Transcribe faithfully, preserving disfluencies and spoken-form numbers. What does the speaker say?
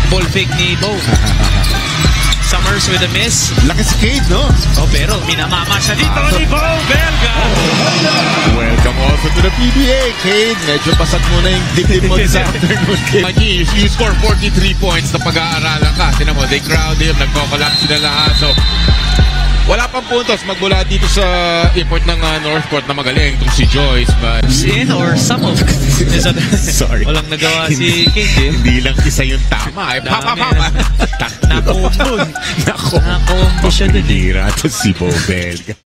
ball fake ni Beau. Summers with a miss. Laki si Cade, no? Oh, pero minamama siya dito ni Beau, Belga. Welcome also to the P B A, Cade. Medyo pasag mo na yung dibdib mo this afternoon, Cade. You, you score forty-three points na pag-aaralan ka. Tinan mo, they crowd him, nagko-collapse sila lahat. So, wala pang puntos magmula dito sa import ng uh, North Court na magaling itong si Joyce. But in or some of sorry. Walang nagawa si Cade. Hindi lang isa yung tama. Eh, papa, papa. Nakombo. Nakombo. Nakombo siya dun. Hira to si Beau Belga.